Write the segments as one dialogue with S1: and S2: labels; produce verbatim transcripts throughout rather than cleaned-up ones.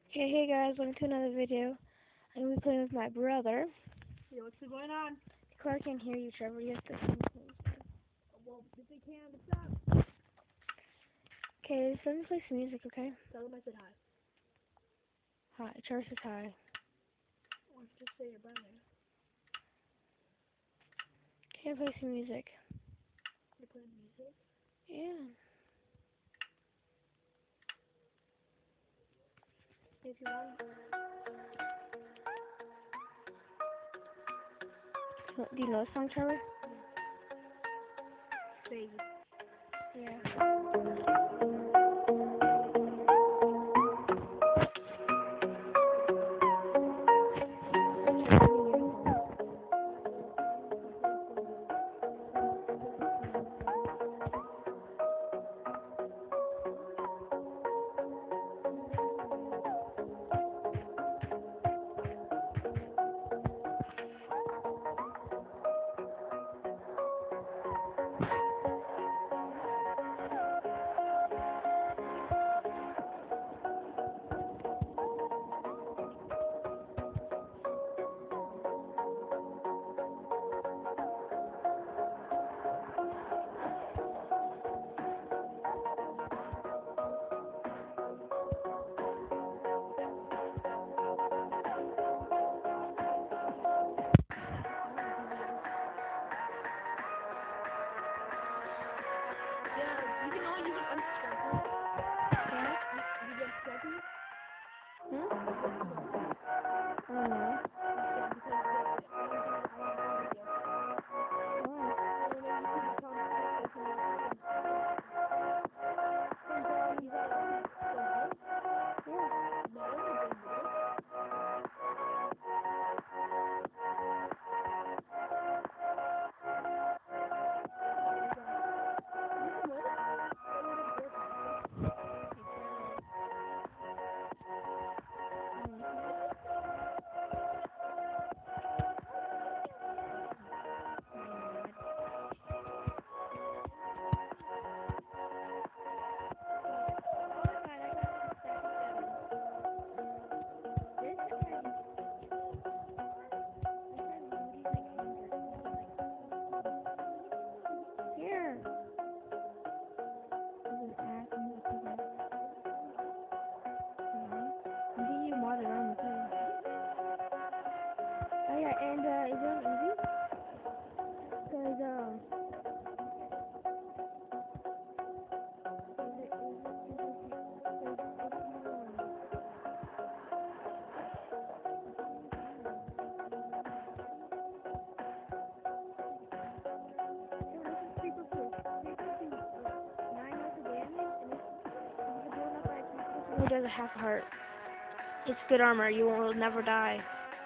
S1: Okay, hey guys, welcome to another video. I'm going to be playing with my brother.
S2: Hey, what's going on?
S1: Clark can't hear you, Trevor. You have to listen to me.
S2: Well, if they can, what's up?
S1: Okay, just let me play some music, okay?
S2: Tell them I said hi.
S1: Hi, Trevor says hi.
S2: Or just say your brother.
S1: Okay, play some music.
S2: You're playing music?
S1: Yeah.
S2: If you want.
S1: So, do you know the song, Trevor?
S2: Baby.
S1: Yeah.
S2: Yeah, you can all use it unsubscribe.
S1: Yeah?
S2: You get subscribe?
S1: Hmm? I don't know.
S2: Yeah, because the only thing that I want to do.
S1: Why?
S2: I want to YouTube account to open up and since um you got a so
S1: Yeah.
S2: no, I don't think you
S1: Here. There's an app and you can pick it up. Yeah. I think you modded on the page. Oh yeah, and uh, is it on easy? Cause um, is it is it cause if you cause if you um, so this is three fifty three fifty nine health of damage, and if if you get blown up by a tactical tool, it does a half a heart. It's good armor. You will never die.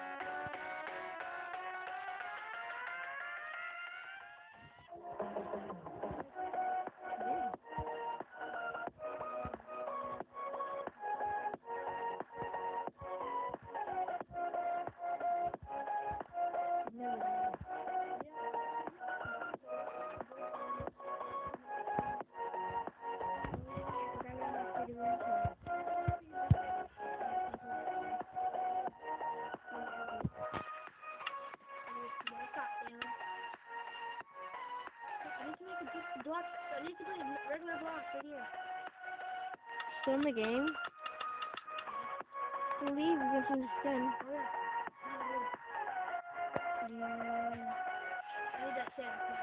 S1: Never die. I forgot what my state of room code.
S2: I need to make a big block. I need to play regular blocks right here.
S1: Still in the game? So leave. You get some spin.
S2: Okay.
S1: Yeah.
S2: I need that sand.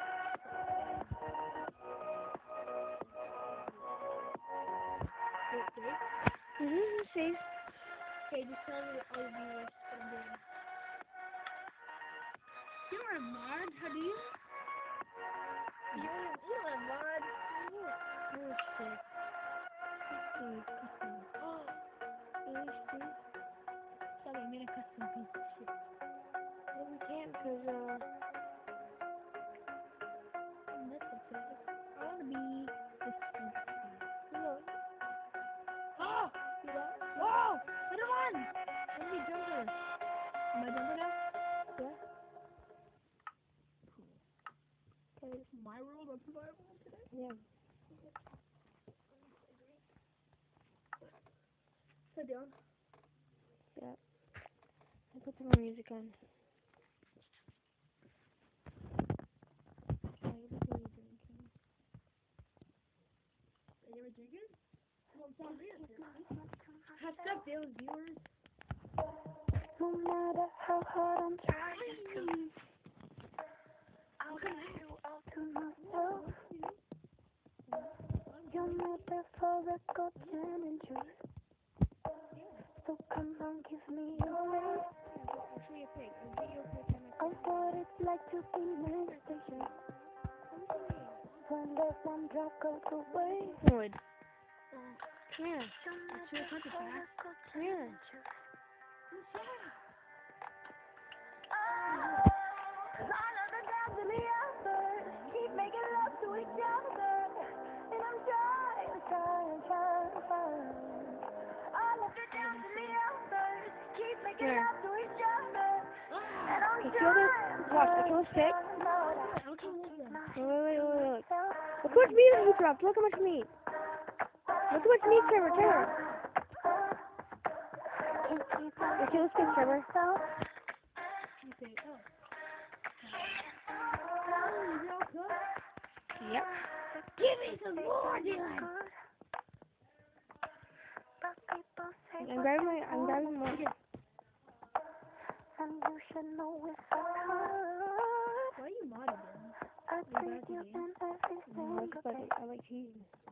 S2: Okay.
S1: Mhm. Safe.
S2: Okay, just tell me all the viewers what I'm doing. You're a mod? How do you? You're, you're a mod.
S1: Oh shit. Oh, really, Steve?
S2: Sorry, I made a custom piece of shit.
S1: Well, we can't because uh.
S2: That's okay. I want to be the speed.
S1: No.
S2: Oh! See that? Whoa! Hit him on! I want to be a jumper. Am I a jumper now?
S1: Yeah.
S2: Okay, it's my world of survival today.
S1: Yeah.
S2: Sit down.
S1: Yeah. I'll put some more music on.
S2: Are you ever drinking? Well, it's on real. Have stuff, Dylan, viewers.
S1: No matter how hard I'm trying, I'll give you all to myself. You're metaphorical gin and juice. So come on, give me your ring.
S2: I'll show you a pig. I'll get you a pig.
S1: I what it's like to be menstruation. When the one drop goes away. Wood. Yeah.
S2: I'll show you a country track.
S1: Yeah. Keep making love to each other, and I'm trying, trying, trying, trying. All of the down to me first. Keep making love to each other, and I'm trying. Watch, I kill a stick. Wait, wait, wait, wait, wait. Look how much meat he dropped. Look how much meat. Look how much meat, Trevor. Trevor. I kill a stick, Trevor.
S2: Okay. Oh. Oh, is it all cooked?
S1: Yep.
S2: Give me some more, Dylan.
S1: I'm grabbing my, I'm grabbing more.
S2: And you should know if I could. Why are you modding, Dylan?
S1: I treat you in every single day. I like cheese.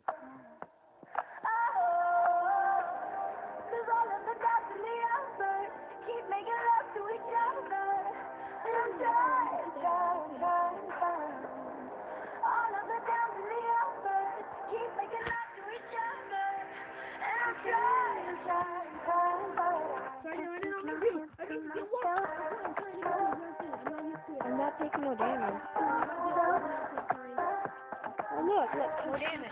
S1: Cause all of the dots in the effort keep making love to each other. And I'm trying, trying, trying, trying. All of the dots in the effort keep making love to each other. And I'm trying, trying, trying, trying.
S2: Sorry, no, I didn't know what to do. I mean, it worked. I'm trying to get to the I'm not used to it.
S1: I'm not taking no damage. Oh, look, look, no damage.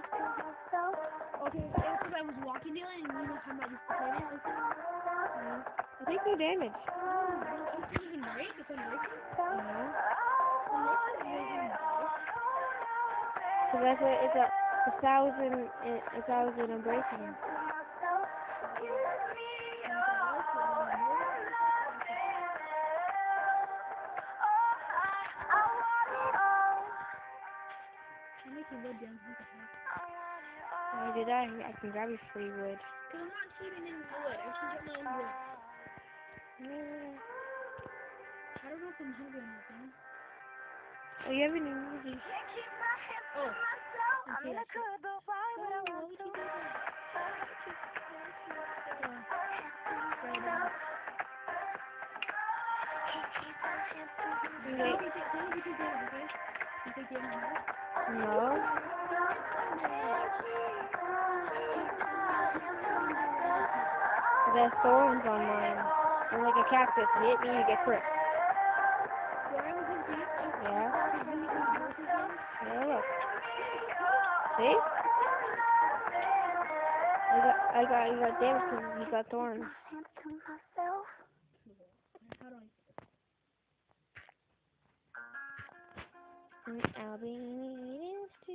S2: Okay, it's because I was walking, Dylan, and you know how much I used to play it.
S1: I take no damage.
S2: It doesn't even break? It's unbreaking?
S1: Uh-huh.
S2: So
S1: So that's a, it's a, a thousand, a thousand of breaking.
S2: I'm making wood down here.
S1: Why did I? I can grab your free wood.
S2: Because I'm not keeping any wood. I should get my own wood.
S1: Yeah.
S2: I don't know if I'm hungry or not.
S1: Oh, you haven't even used these.
S2: Oh. Okay, that's it.
S1: No. There's thorns on mine. They're like a cactus. You hit me, you get pricked. Yeah. Yeah, look. See? I got, I got, you got damage because you got thorns. I'll be needing to.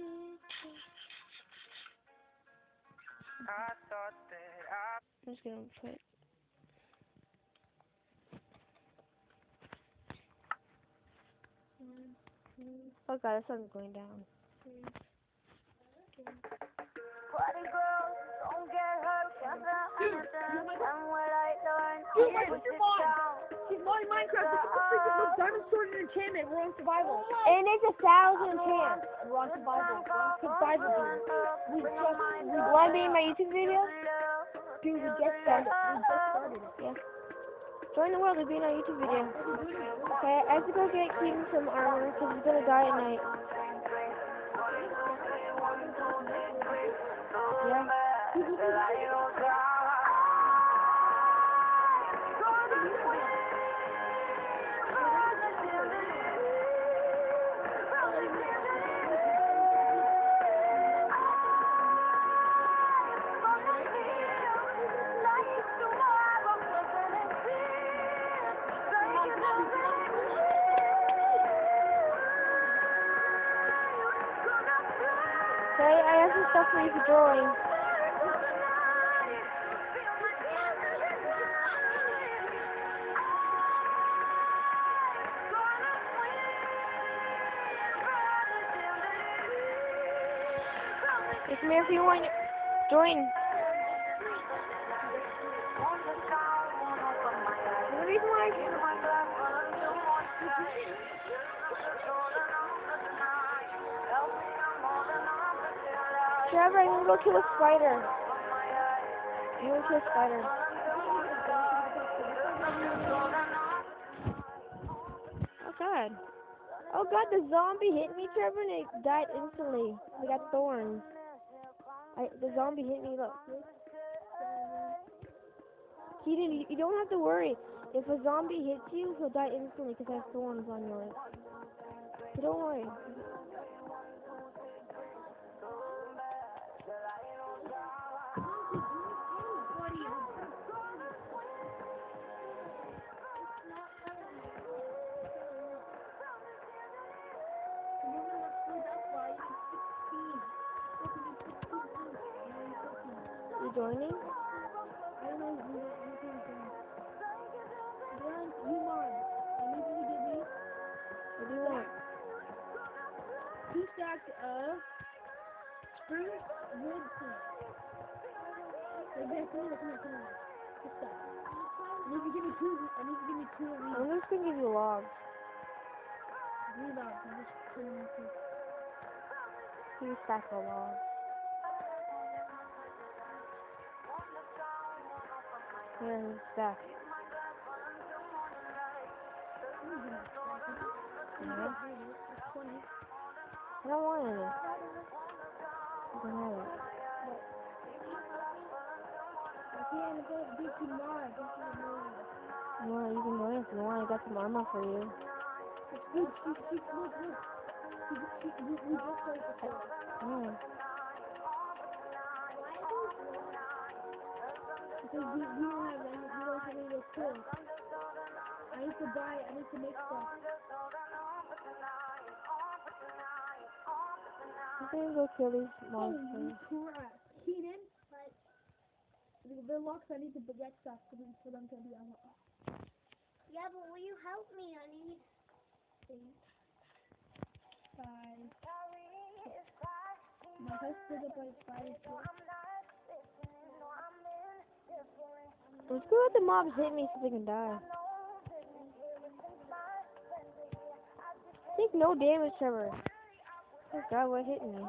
S1: I'm just gonna put. Oh god, the sun's going down. Party girls, don't get hurt. And what I learned.
S2: Dude, my sister mom. She's modding Minecraft. This is the freaking most diamond sword and enchantment. We're on survival.
S1: And it's a thousand chance.
S2: We're on survival. We're on survival, dude. We just, we
S1: Want to be in my YouTube video?
S2: Dude, we just started. We just started it.
S1: Yeah. Join the world and be in our YouTube video. Okay, I have to go get Keaton some armor because he's gonna die at night. Yeah. Okay, I have some stuff for you for drawing.
S3: Come here if you want. Join. The reason why Trevor, I'm gonna go kill a spider. I'm gonna kill a spider. Oh god. Oh god, the zombie hit me, Trevor, and it died instantly. We got thorns. I, the zombie hit me, look. Keaton, you, you don't have to worry. If a zombie hits you, he'll die instantly because I have thorns on yours. So don't worry. You joining? What do you want?
S2: Two stacks of spruce wood planks. Come here, come here, come here, come here. Two stacks. I need you to give me two. I need you to give me two of these.
S3: I'm just gonna give you logs.
S2: Three logs. I'm just putting them two.
S3: Two stacks of logs. Here, here's a stack. Yeah. I don't want any. You can have it.
S2: I can't afford to do two more. This is annoying.
S3: Well, you can join if you want. I got some armor for you.
S2: Look, look, look, look, look. We, we, we just played before.
S3: Yeah.
S2: Because we, we don't have any, we don't have any of those tools. I need to buy, I need to make stuff.
S3: I'm gonna go kill these monsters.
S2: Holy crap. Keenan? The, the locks, I need to get stuff for them, for them to be unlocked.
S1: Yeah, but will you help me? I need
S2: Eight. Five. My husband is like five.
S3: Let's go let the mobs hit me so they can die. Take no damage, Trevor. Oh god, what hit me?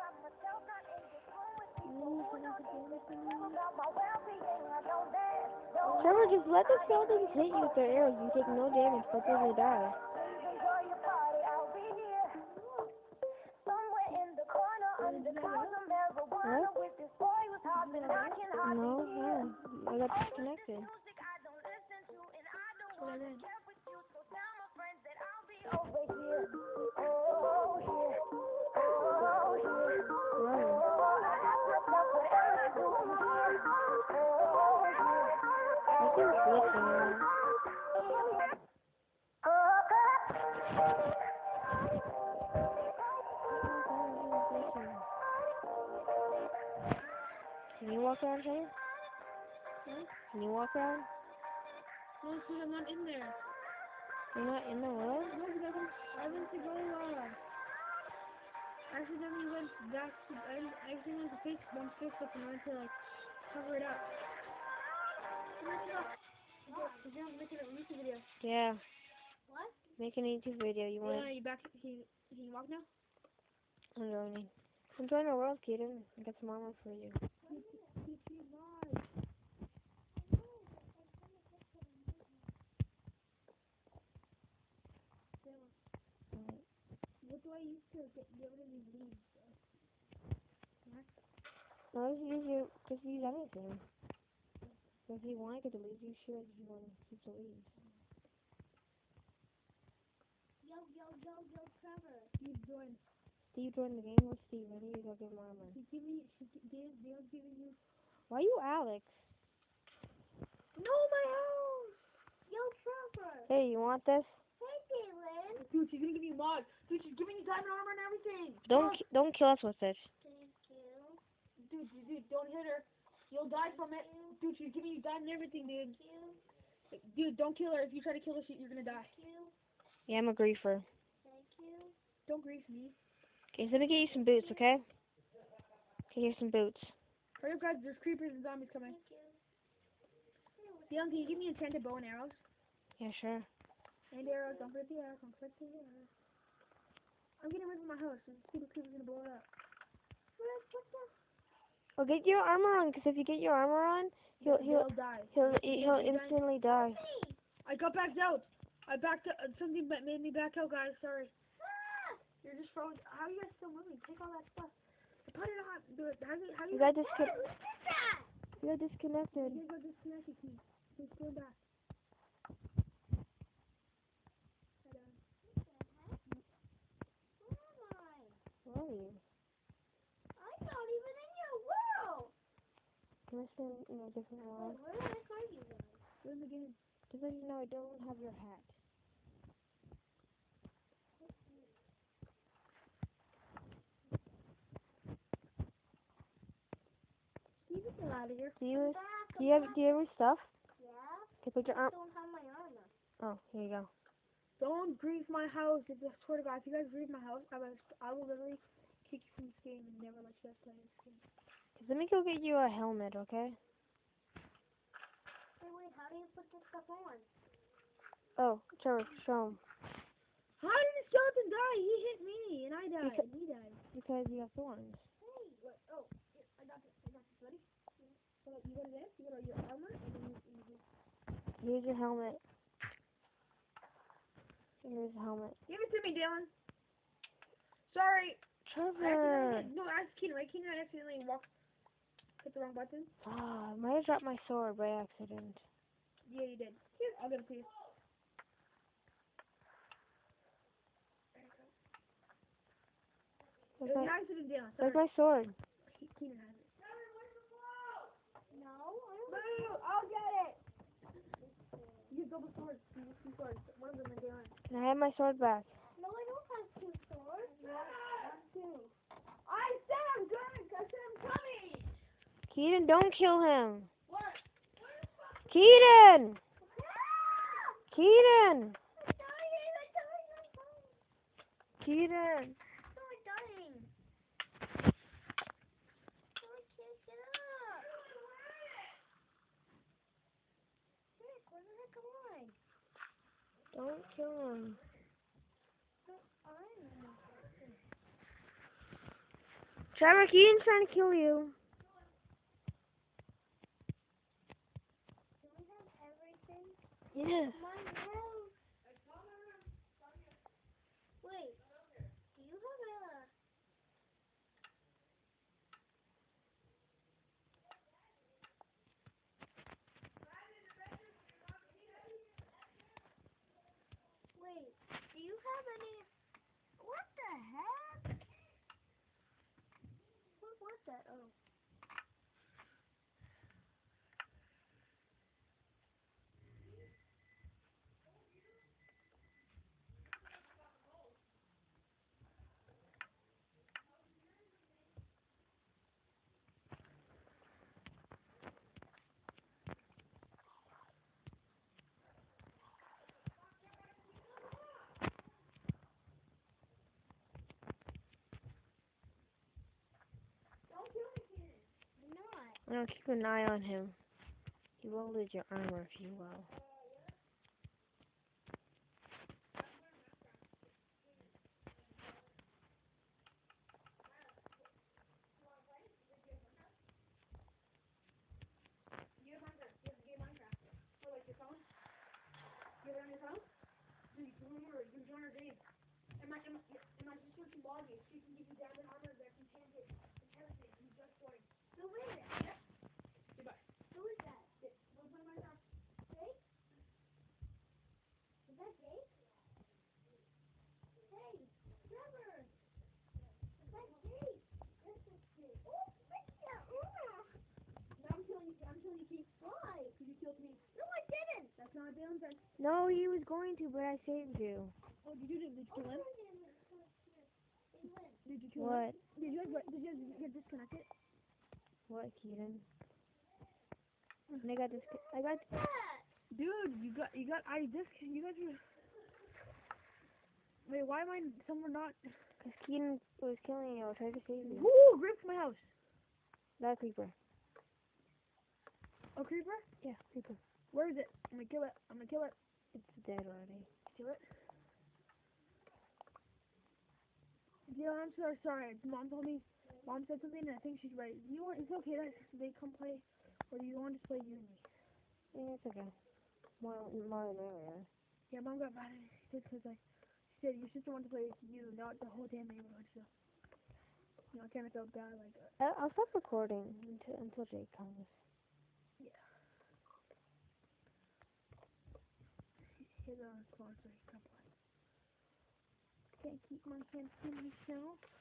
S3: Trevor, just let the skeletons hit you with their arrows. You take no damage, but then they die. What? No, no. I got disconnected. I think it's glitching now. Can you walk around here?
S2: Hmm?
S3: Can you walk around?
S2: No, because I'm not in there.
S3: You're not in the what?
S2: No, because I'm, I went to go, uh, I accidentally went back to, I, I accidentally went to Facebook, on Facebook and I went to, like, cover it up. No, no, no. Because you're making a YouTube video.
S3: Yeah.
S2: What?
S3: Make an YouTube video. You want?
S2: Yeah, you back, can you, can you walk now?
S3: I'm joining. I'm joining the world, Keaton. I got some armor for you.
S2: What do I use to get, get rid of these leaves?
S3: No, just use your, just use anything. So if you want to get the leaves, you should. If you want to keep the leaves.
S1: Yo, yo, yo, yo, Trevor.
S2: Steve joined.
S3: Steve joined the game. What's Steve? I need to go give him armor.
S2: She give me, she gave, Dale's giving you.
S3: Why you Alex?
S1: No, my house. Yo, Trevor.
S3: Hey, you want this?
S1: Hey, Dylan.
S2: Dude, she's gonna give me mods. Dude, she's giving you diamond armor and everything.
S3: Don't ki- don't kill us with this.
S1: Thank you.
S2: Dude, dude, dude, don't hit her. You'll die from it. Dude, she's giving you diamond and everything, dude.
S1: Thank you.
S2: Dude, don't kill her. If you try to kill her, she, you're gonna die.
S1: Thank you.
S3: Yeah, I'm a griefer.
S1: Thank you.
S2: Don't grief me.
S3: Okay, so let me get you some boots, okay? Here's some boots.
S2: Hurry up, guys. There's creepers and zombies coming. Dylan, can you give me enchanted bow and arrows?
S3: Yeah, sure.
S2: And arrows. Don't forget the arrows. Don't forget the arrows. I'm getting away from my house. This stupid creeper's gonna blow it up.
S3: Well, get your armor on, because if you get your armor on, he'll he'll
S2: They'll die.
S3: he'll he'll instantly die.
S2: I got backed out. I backed out. Something that made me back out, guys. Sorry. You're just frozen. How are you guys still moving? Take all that stuff. Put it on. Do it. How do you? How do
S3: You
S2: you?
S3: got disconnected. You got disconnected.
S2: You got disconnected. Please, please go back.
S3: Where are you?
S1: I'm not even in your world.
S3: You must be in a different world.
S1: Where the heck are you guys?
S2: We're in the game.
S3: Just so you know, I don't have your hat.
S2: Steve, get out of here.
S3: Do you
S1: Back,
S3: do you have do you have your stuff?
S1: yeah.
S3: Okay, put your
S1: I
S3: arm.
S1: don't have my armor.
S3: Oh, here you go.
S2: Don't grieve my house. If I swear to God, if you guys grieve my house, I will, I will literally kick you from this game and never let you guys play this game.
S3: Just let me go get you a helmet, okay?
S1: Hey, wait, how do you put this stuff on?
S3: Oh, Trevor, show him.
S2: How did the skeleton die? He hit me and I died.
S3: Because-
S2: He died.
S3: Because you have thorns.
S2: Hey, what? Oh, here, I got this. I got this. Ready? So you go to this. You go to your armor, and then you, you just
S3: Here's your helmet. Here's the helmet.
S2: give it to me, Dylan. Sorry. I
S3: Trevor!
S2: accidentally- No, ask Keenan, right? Keenan, I accidentally walked, hit the wrong button.
S3: Ah, I might have dropped my sword by accident.
S2: Yeah, you did. Here, I'll give it to you. It
S3: Where's
S2: was an
S3: my,
S2: accident, Dylan.
S3: where's
S2: Sorry.
S3: my sword?
S2: Ke- Keenan has it.
S1: No, I don't.
S2: No, I'll get it. You have double swords. You have two swords. One of them is Dylan.
S3: Can I have my sword back?
S1: No, I don't have two swords.
S2: One, two. I said I'm good. I said I'm coming.
S3: Keaton, don't kill him!
S2: What?
S3: Keaton! Keaton!
S1: I'm dying, I'm dying, I'm dying.
S3: Keaton!
S1: No, I'm dying. No, I can't get up. Rick, where the heck am I?
S3: Don't kill him.
S1: I'm.
S3: Trevor, Keaton's trying to kill you.
S1: Do we have everything?
S3: Yes.
S1: My house. Wait, do you have a... Wait, do you have any... What the heck? What was that? Oh. I'm not.
S3: I'm gonna keep an eye on him. You will lose your armor if you will.
S2: You have it on your phone? Dude, you remember, you join our game. And my, and my, and my sister can log it. She can give you diamond armor that's enchanted. Enchanted. You just joined.
S1: Who is it?
S2: Goodbye.
S1: Who is that?
S2: We'll play Minecraft.
S1: Jake? Is that Jake? Hey, Trevor! Is that Jake? This is Jake. Oh, Victor!
S2: Now I'm killing you. I'm killing you, Keith.
S1: Why?
S2: Because you killed me.
S1: No, I didn't!
S2: That's not Dylan's turn.
S3: No, he was going to, but I saved you.
S2: Oh, did you, did you kill him? Did you kill
S3: What?
S2: him? Did you guys, did you guys get disconnected?
S3: What, Keaton? And I got this. I got.
S2: Dude, you got, you got, I just, you guys were... Wait, why am I somewhere not...
S3: Cause Keaton was killing you. I was trying to save you.
S2: Who gripped my house?
S3: That creeper.
S2: A creeper?
S3: Yeah, creeper.
S2: Where is it? I'm gonna kill it. I'm gonna kill it.
S3: It's dead already.
S2: Kill it. Yeah, I'm so sorry. Mom told me. Mom said something, and I think she's right. You want? It's okay that they come play, or do you want to play you and me?
S3: Yeah, it's okay. More, more than earlier.
S2: Yeah, Mom got mad at me because like she said your sister wanted to play with you, not the whole damn neighborhood. So you know, I kind of felt bad. Like, uh,
S3: I- I'll stop recording until until Jake comes.
S2: yeah. Here's a sponsor. Can't keep my hands to myself.